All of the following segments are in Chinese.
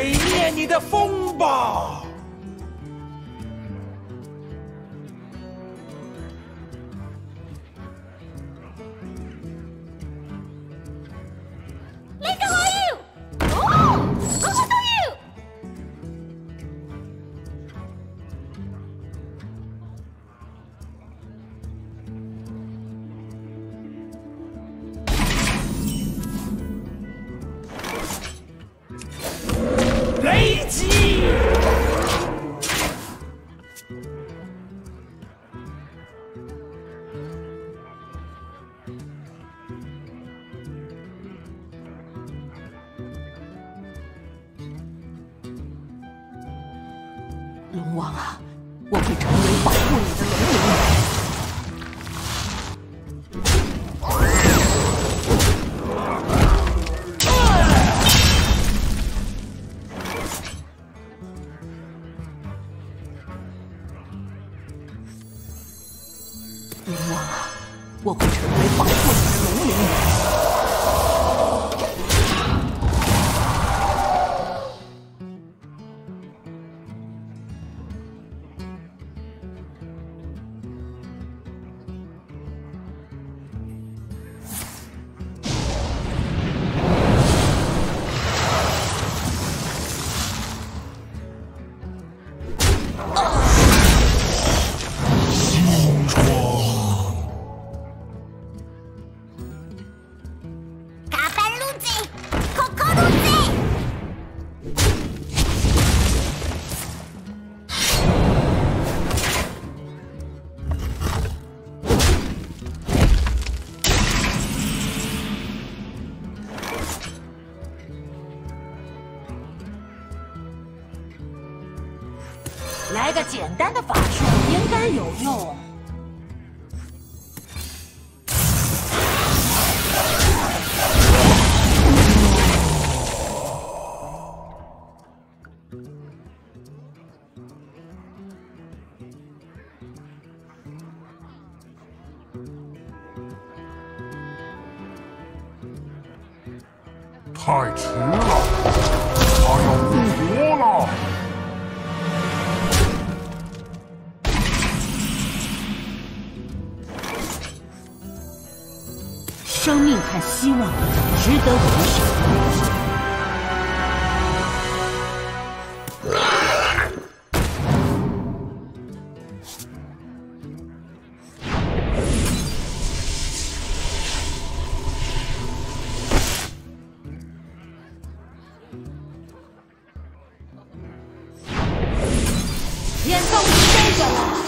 毁灭你的风暴！雷击！ 龙王啊，我会成为保护你的龙灵。 龙王啊，我会成为保护你的龙灵。来个简单的法术应该有用。 太迟了，他要复活了。 生命和希望值得维守。演奏这个了。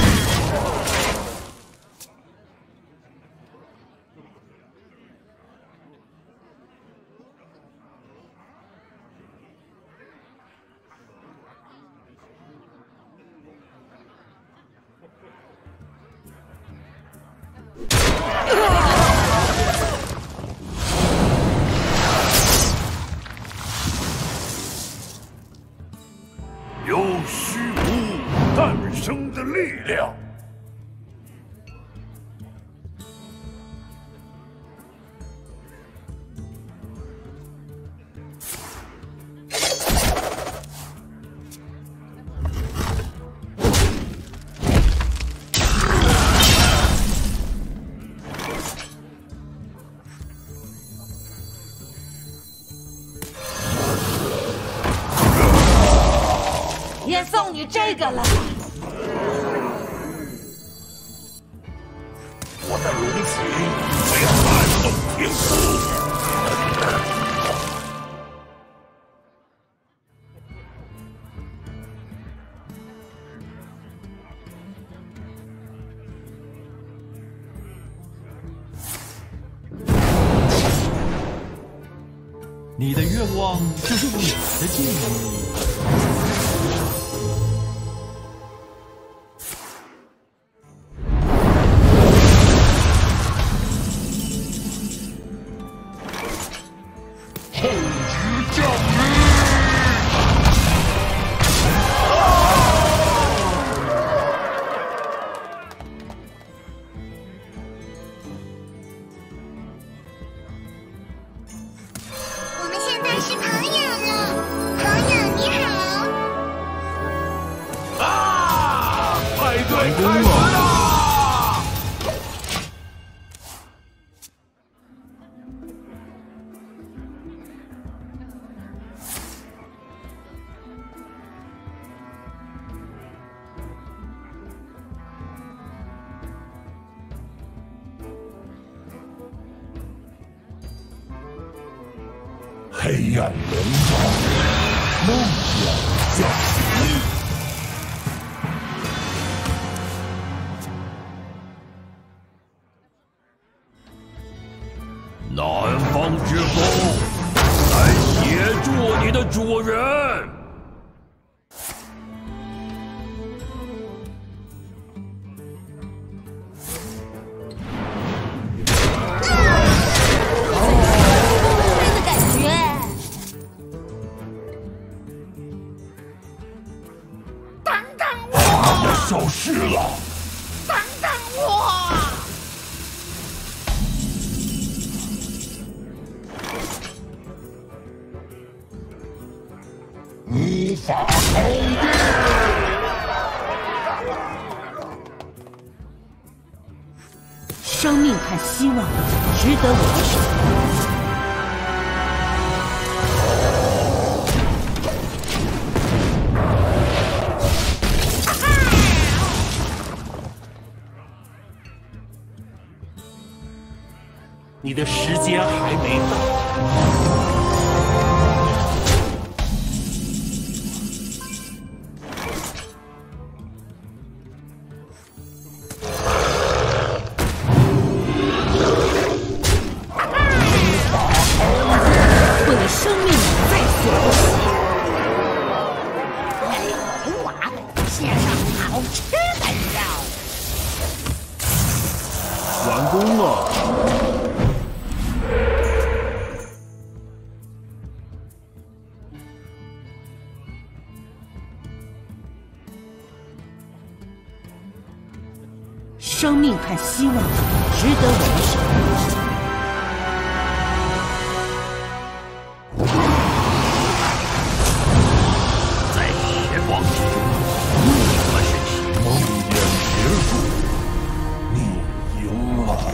由虚无诞生的力量。 也送你这个了。 我的龙脊被寒冷天空。 你的愿望就是我的建议。 我们现在是朋友了，朋友。 完工了。 黑暗笼罩，梦想降临。南方之风，来协助你的主人。消失了！ 等等我！ 无法逃避！ 生命和希望值得我的手。 你的时间还没到。 为了生命在所不惜。 来娃，献上好吃的肉。 完工了。 生命和希望值得我的手。 在邪光之中，如何是起？梦魇结束，你赢了。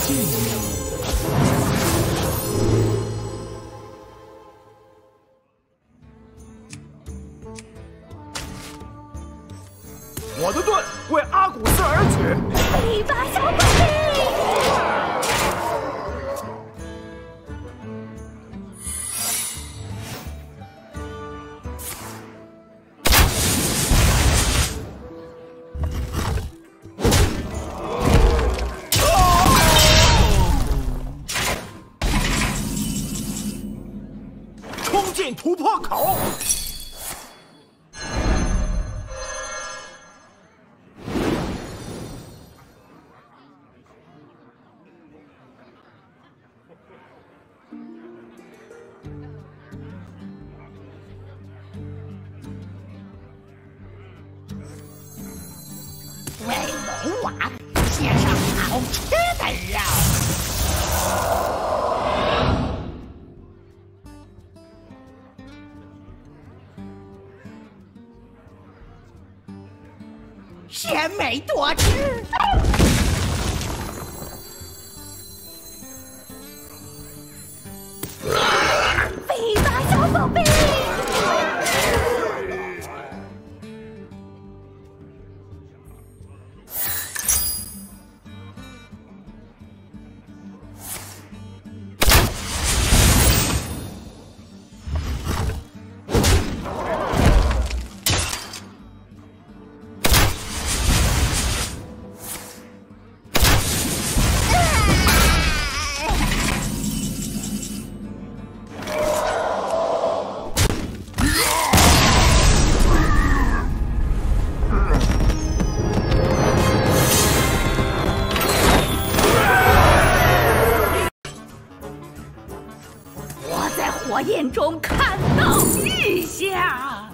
建议。 我的盾为阿古斯而举。 飞吧，小宝贝！ 冲进突破口！ 为龙王献上好吃的肉。鲜美多汁。飞吧，小宝贝！火焰中看到异象。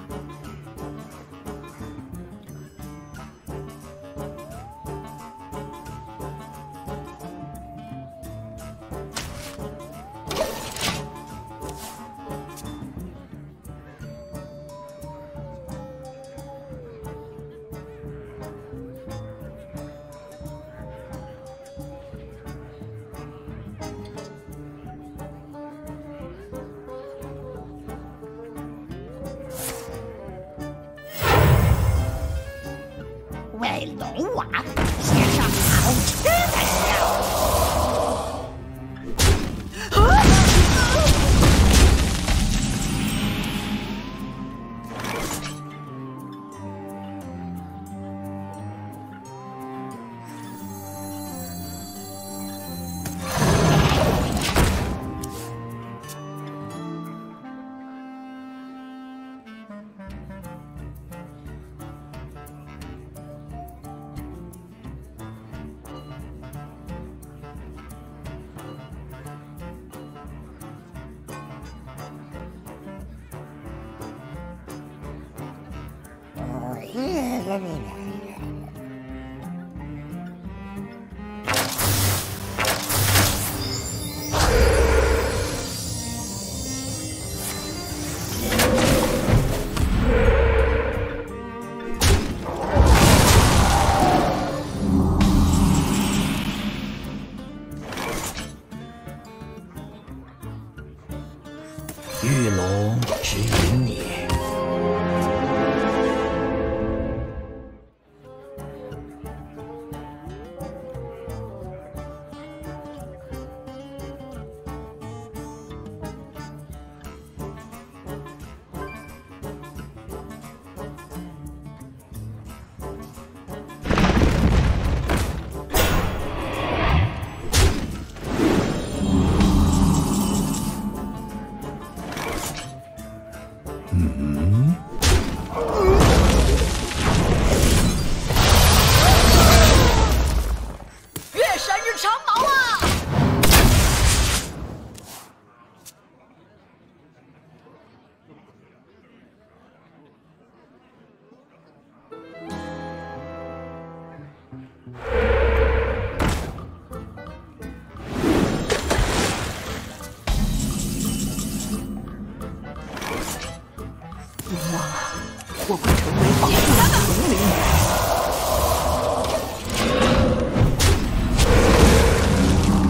为龙王献上好吃的肉。 玉龙指引你。 我会成为保护你的龙灵。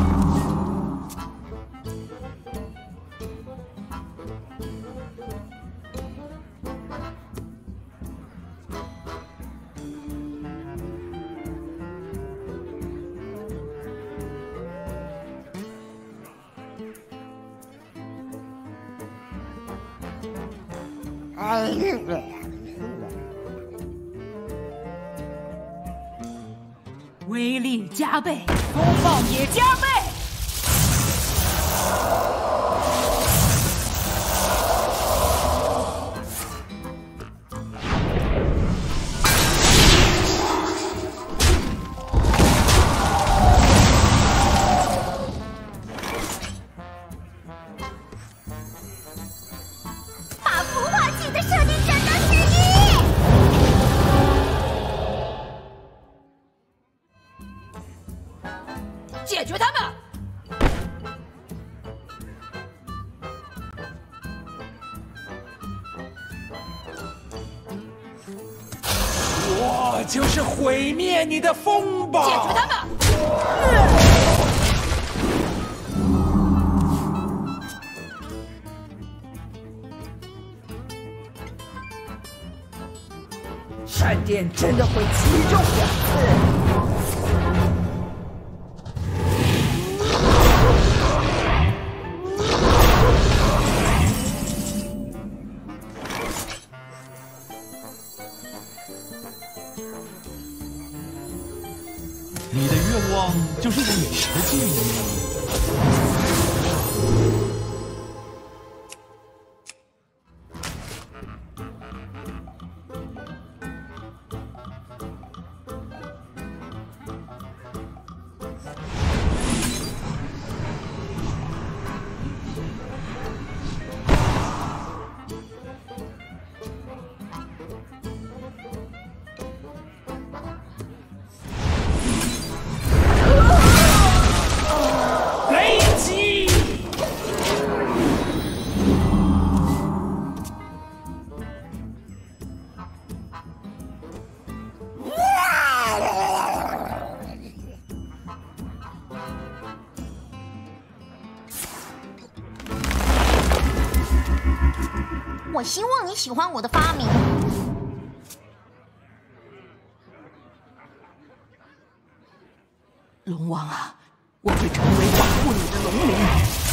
威力加倍，风暴也加倍。 把孵化器的设定整到11。 解决他们！ 我就是毁灭你的风暴！ 解决他们！ 闪电真的会击中2次。 你的愿望就是我的建议。 雷击！ 我希望你喜欢我的发明。 龙王啊，我会成为保护你的龙灵。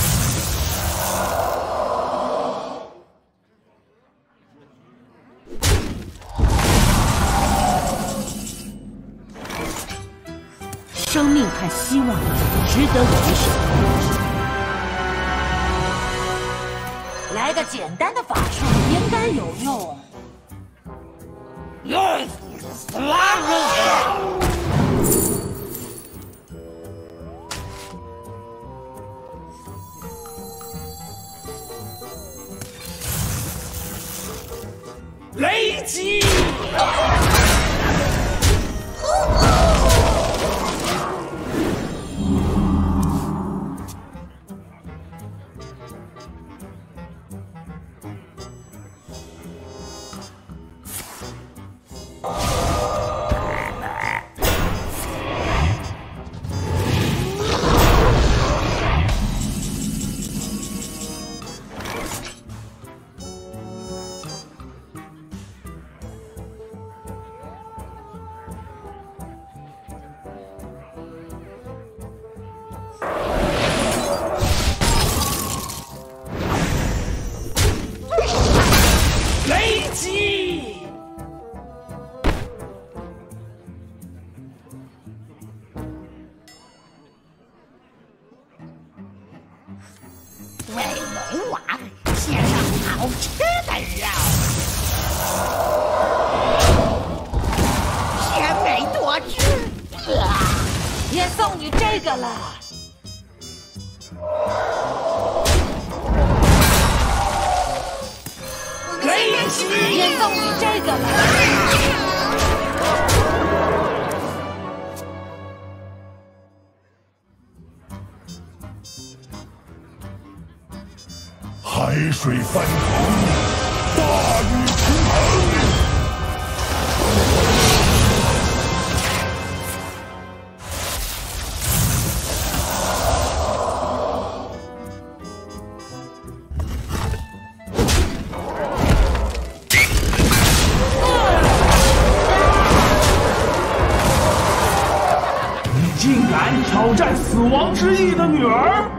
生命和希望值得维守。来个简单的法术应该有用。 雷击！雷击！ 为龙王献上好吃的肉，鲜美多汁。也送你这个了。 雷击！ 也送你这个了。 海水翻腾，大雨倾盆。 你竟敢挑战死亡之翼的女儿！